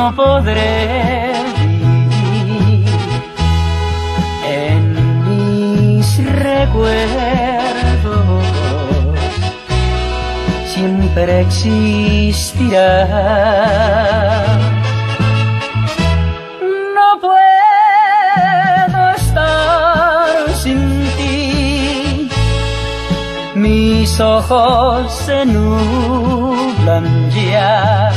no podré vivir. En mis recuerdos siempre existirá. No puedo estar sin ti, mis ojos se nublan ya,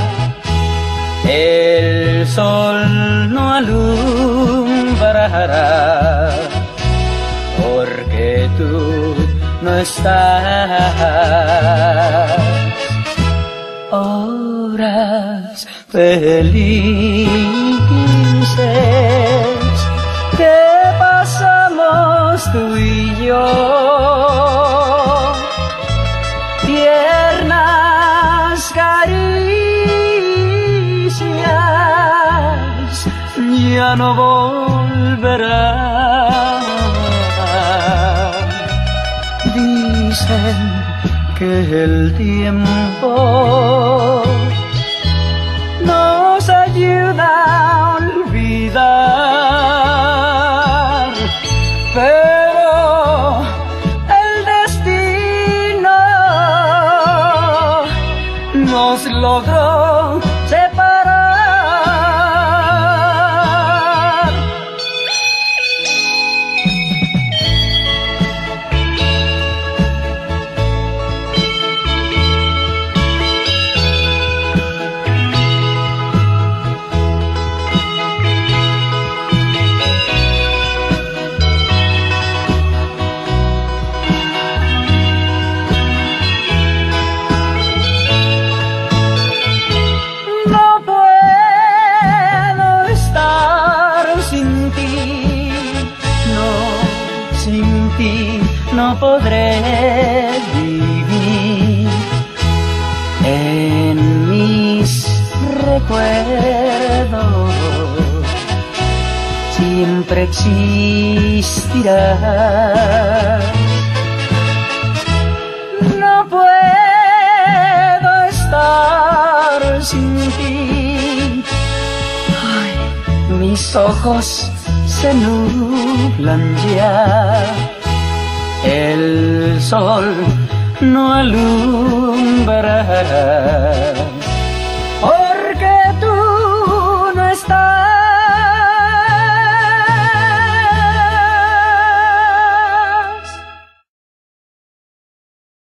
el sol no alumbrará, porque tú no estás. Horas felices que pasamos tú y yo, tiernas caricias ya no volverán. Dicen que el tiempo nos ayuda a olvidar, pero el destino nos logró separar. Sin ti no podré vivir. En mis recuerdos siempre existirá. No puedo estar sin ti. Ay, mis ojos se nublan ya, el sol no alumbrará.